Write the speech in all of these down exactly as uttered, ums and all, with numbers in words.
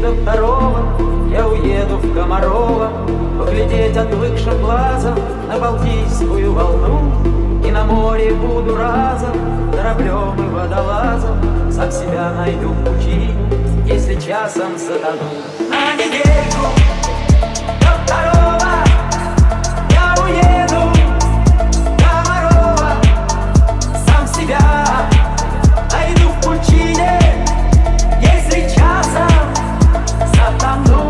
до второго я уеду в Комарово, поглядеть отвыкшим глазом на Балтийскую волну. И на море буду разом кораблем и водолазом, сам себя найду в пучине, если часом затону. На недельку до второго я уеду в Комарово, сам себя найду в пучине, если часом затону.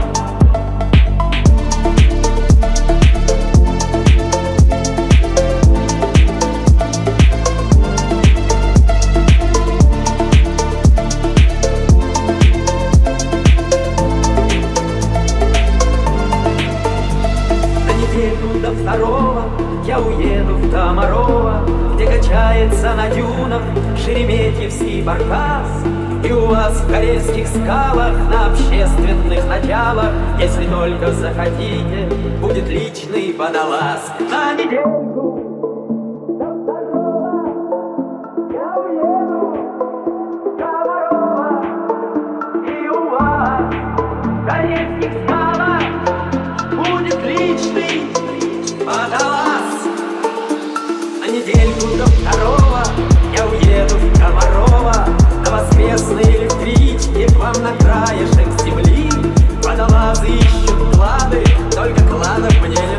До второго я уеду в Комарово, где качается на дюнах Шереметьевский баркас. И у вас в карельских скалах на общественных началах, если только захотите, будет личный водолаз. На недельку до второго я уеду в Комарово, и у вас в карельских скалах будет личный водолаз. На недельку до второго я уеду в Комарово, на воскресной электричке к вам на краешек земли. Водолазы ищут клады, только кладов мне не